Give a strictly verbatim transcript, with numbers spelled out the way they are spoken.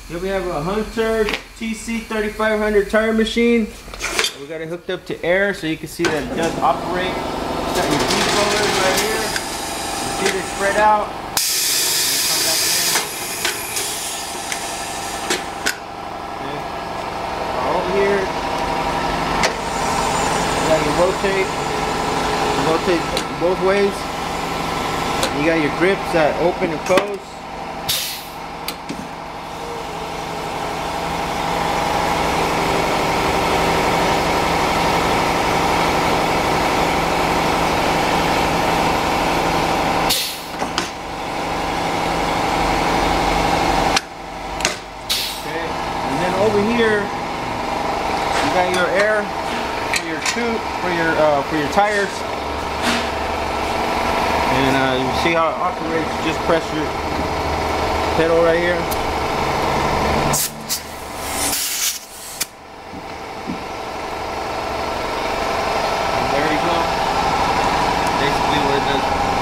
Here we have a Hunter T C thirty-five hundred tire machine. We got it hooked up to air so you can see that it does operate. Got your defrollers right here. You see they spread out. Come back in. Okay. Over here, you got your rotate. You rotate both ways. You got your grips that open and close. Over here, you got your air for your tube, for your uh, for your tires, and uh, you see how it operates. Just press your pedal right here. And there you go. Basically, what it does.